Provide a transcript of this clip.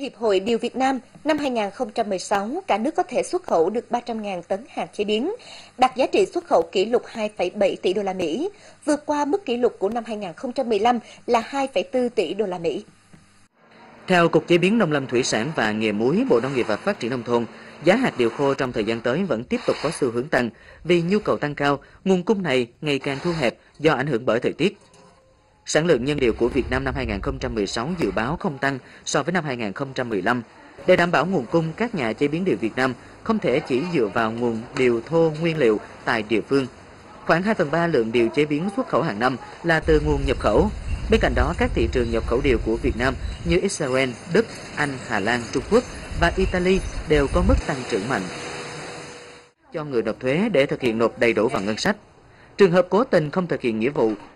Hiệp hội Điều Việt Nam, năm 2016, cả nước có thể xuất khẩu được 300.000 tấn hàng chế biến, đạt giá trị xuất khẩu kỷ lục 2,7 tỷ đô la Mỹ, vượt qua mức kỷ lục của năm 2015 là 2,4 tỷ đô la Mỹ. Theo Cục Chế biến Nông lâm Thủy sản và Nghề muối, Bộ Nông nghiệp và Phát triển Nông thôn, giá hạt điều khô trong thời gian tới vẫn tiếp tục có xu hướng tăng vì nhu cầu tăng cao, nguồn cung này ngày càng thu hẹp do ảnh hưởng bởi thời tiết. Sản lượng nhân điều của Việt Nam năm 2016 dự báo không tăng so với năm 2015. Để đảm bảo nguồn cung, các nhà chế biến điều Việt Nam không thể chỉ dựa vào nguồn điều thô nguyên liệu tại địa phương. Khoảng 2/3 lượng điều chế biến xuất khẩu hàng năm là từ nguồn nhập khẩu. Bên cạnh đó, các thị trường nhập khẩu điều của Việt Nam như Israel, Đức, Anh, Hà Lan, Trung Quốc và Italy đều có mức tăng trưởng mạnh. Cho người nộp thuế để thực hiện nộp đầy đủ vào ngân sách. Trường hợp cố tình không thực hiện nghĩa vụ